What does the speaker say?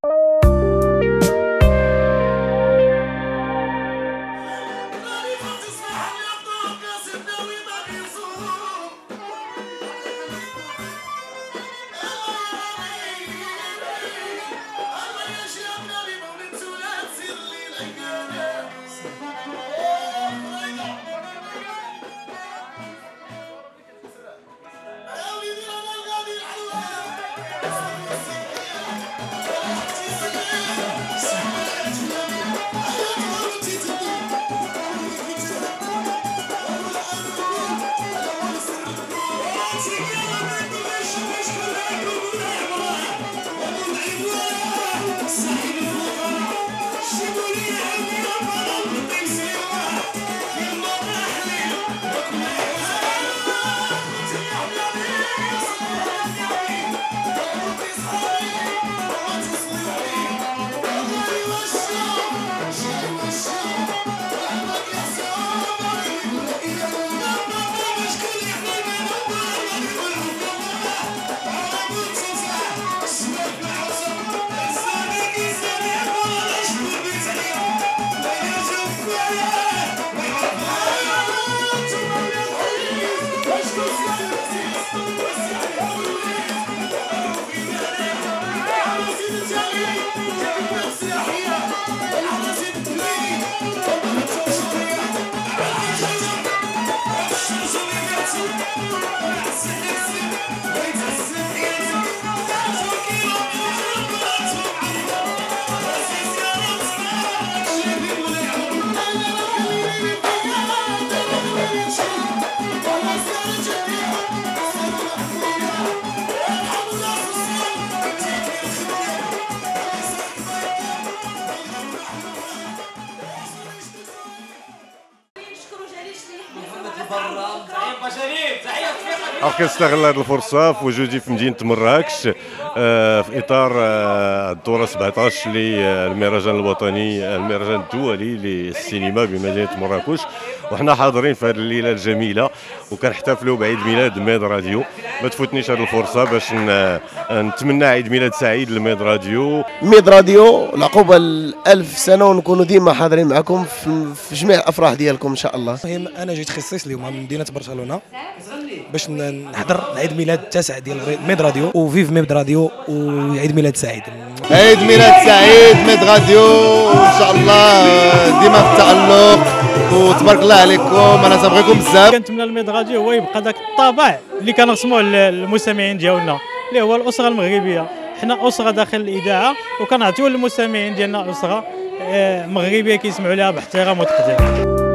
كنستغل هذه الفرصه في وجودي في مدينه مراكش في اطار الدوره 17 للمهرجان الوطني، المهرجان الدولي للسينما بمدينه مراكش، وحنا حاضرين في هذه الليله الجميله وكنحتفلوا بعيد ميلاد ميد راديو. ما تفوتنيش هذه الفرصه باش نتمنى عيد ميلاد سعيد لميد راديو. ميد راديو العقوبه 1000 سنه ونكونوا ديما حاضرين معكم في جميع الافراح ديالكم ان شاء الله. انا جيت خصيص اليوم من مدينه برشلونه باش نحضر عيد ميلاد التاسع ديال ميد راديو، وفيف ميد راديو وعيد ميلاد سعيد. عيد ميلاد سعيد ميد راديو، وان شاء الله ديما في التالق وتبارك الله عليكم. انا تنبغيكم بزاف. كنتمنى الميد راديو هو يبقى داك الطابع اللي كنرسموه للمستمعين ديالنا اللي هو الاسره المغربيه. حنا اسره داخل الاذاعه وكنعطيو للمستمعين ديالنا اسره مغربيه كيسمعوا لها باحترام وتقدير.